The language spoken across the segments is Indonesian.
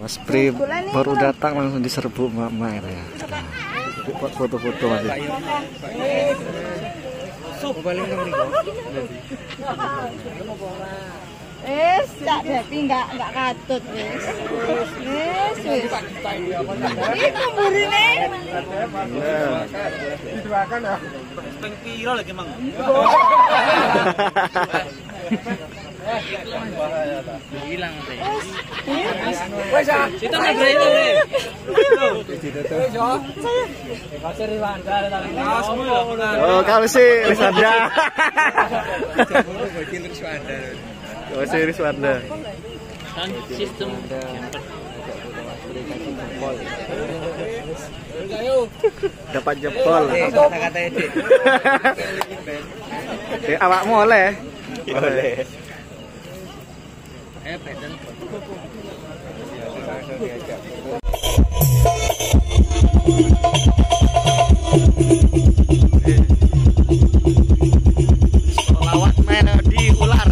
Mas Pri baru datang langsung diserbu mama ya. Buat foto-foto masih. Cak Depi enggak katut wis. Wis. Iku mburine. Didoakan ya. Ping piro lagi mang? Hilang teh. Wes ah. Kita ngobrol itu nih. Oh, kalau sih Riswanda. Oh, si Riswanda. Kan sistem dapat jempol. kata-kata itu. Awakmu oleh. Boleh. Beten. Lawat melodi ular.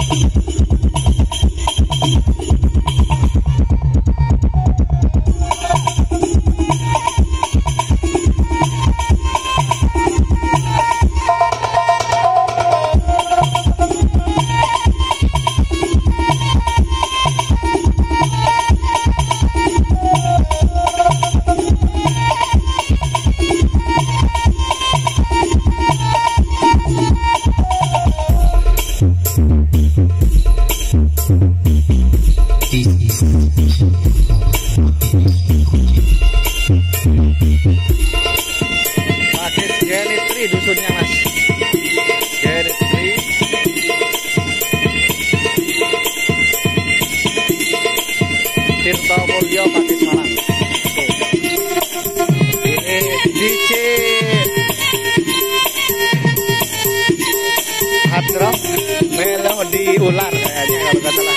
Genitri dusunnya mas. Genitri. Tirta Mulyo Pati Malang. Ini DJ hard rock melodi ular kayaknya kalau nggak salah.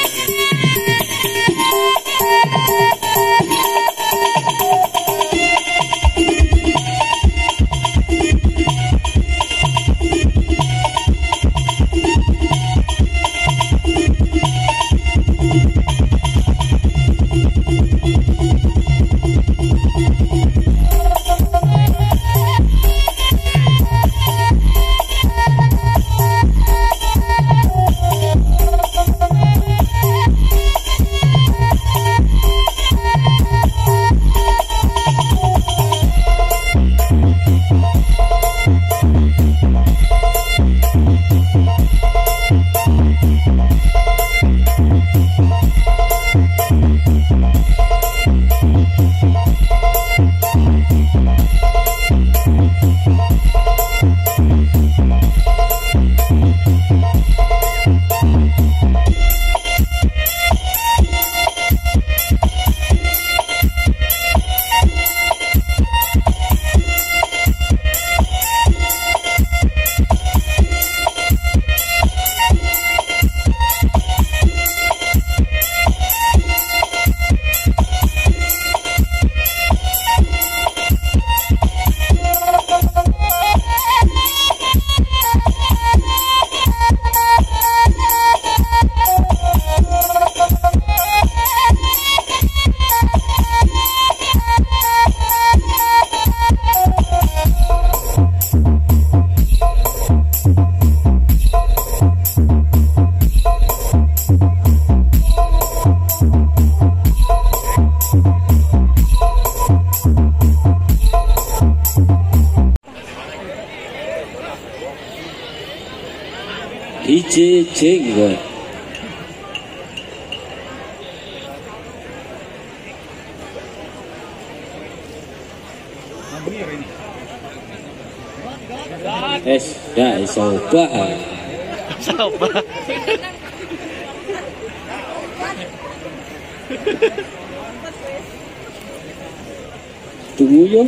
DJ Jenggot. Dah coba. Coba. Tunggu yo.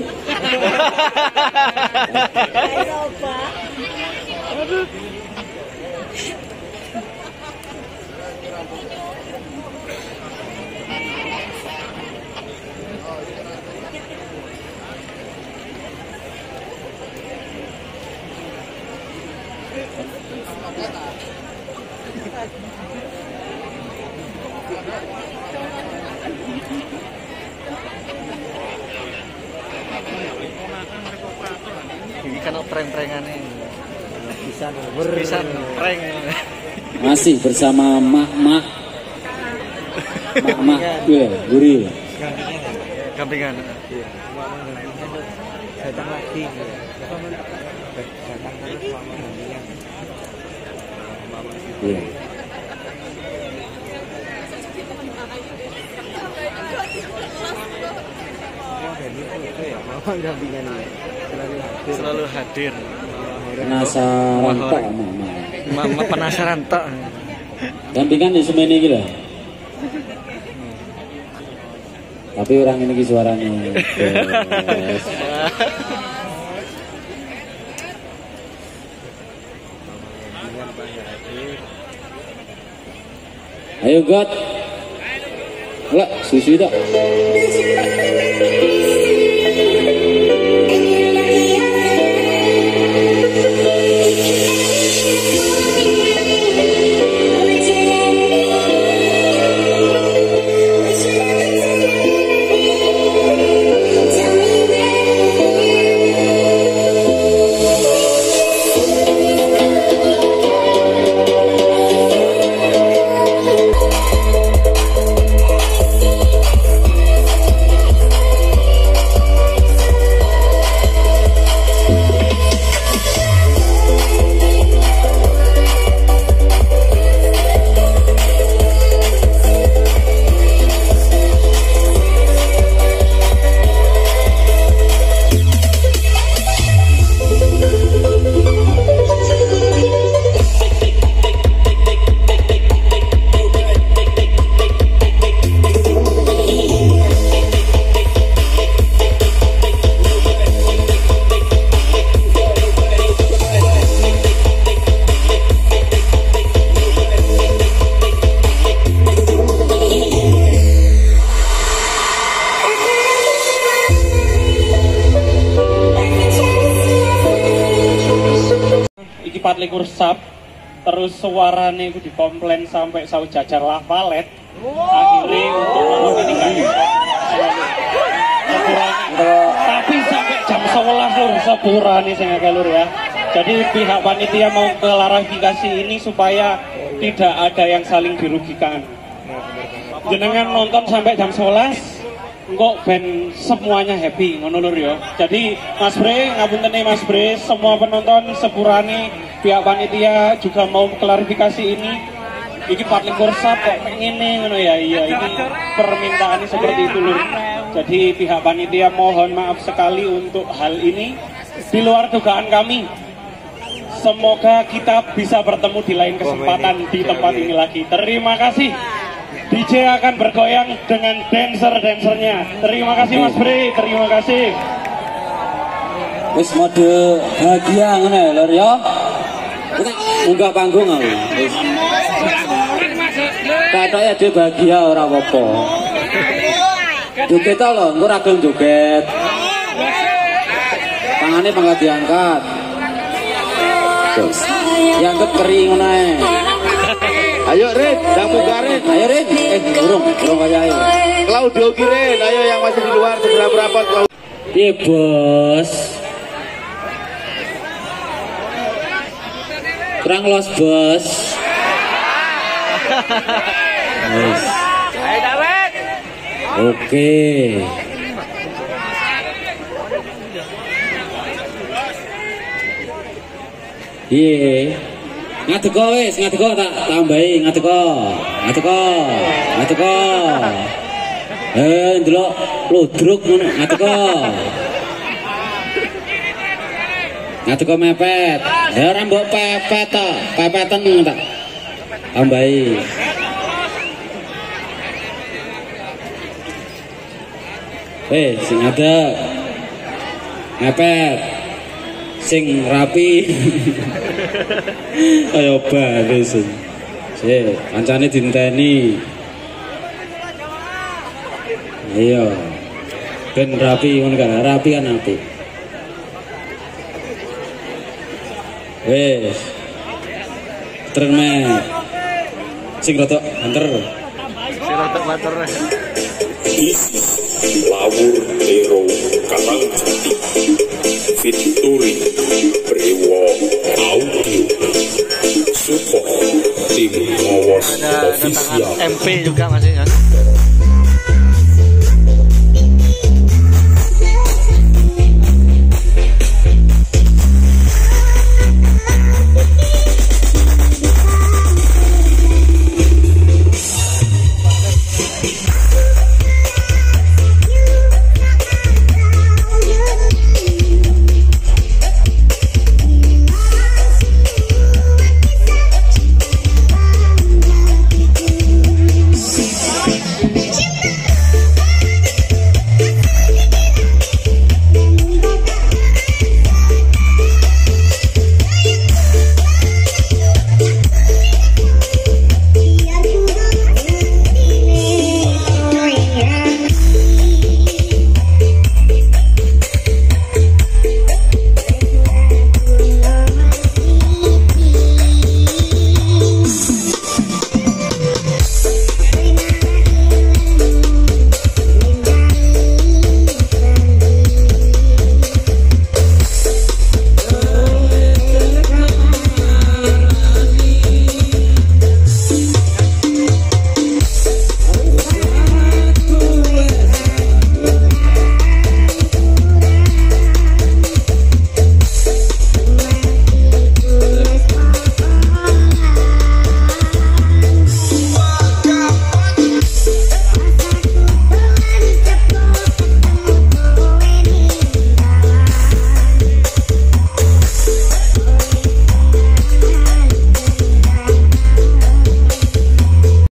prank-prankan ini. Bisa prank. Masih bersama mak-mak. Mak-mak, ya, gurih. Gampingan. Datang lagi. Iya. Selalu hadir. Penasaran tok mama. Mama penasaran tok. Gampingan di semene iki lho. Tapi orang ini suaranya. Yes. Ayo God. Lah, susu dah. Sap, terus suaranya itu dikomplain sampai sau jajar lapalet. Akhirnya untuk ini kan tapi sampai jam 11 lur sepurane sing akeh lur ya. Jadi pihak panitia mau klarifikasi ini supaya tidak ada yang saling dirugikan. Jenengan nonton sampai jam 11 kok ben semuanya happy ngono lur ya. Jadi Mas Bre, ngapuntene Mas Bre, semua penonton sepurane pihak panitia juga mau klarifikasi ini. Iki 24 kok ngene ngono ya. Iya, ini permintaannya seperti itu lur. Jadi pihak panitia mohon maaf sekali untuk hal ini. Di luar dugaan kami. Semoga kita bisa bertemu di lain kesempatan di tempat ini lagi. Terima kasih. DJ akan bergoyang dengan dancer-dancernya. Terima kasih Mas Bre, terima kasih. Wis mode bahagia ngene lho ya. Kita munggah panggung aku. Wis. Katanya dia bahagia ora apa-apa. Joget lho, engko ra gelem joget. Tangane pangkat diangkat. Diangkat kering ngono ae. Ayo Rin, yang buka Rin. Ayo Rin, burung aja ayo. Claudio Kirin, ayo yang masih di luar segera berapat. Iya bos. Kurang los bos. Yes. Oke. Iya. Ngateko wis, ngateko tak tambahi, ngateko. Ndelok ludruk ngono, ngateko mepet. Ya ora mbok pepet to, pepeten tak tambahi. Sing ada mepet. Sing rapi. Ayo bae sing. Kancane dinteni. Ayo. Ben rapi ngono kan, rapi kan apik. Wes. Terus sing rada banter. Sing rada matur. Lawur Hero Katangjati Victory support tim Mawon Ada official. MP juga masih kan.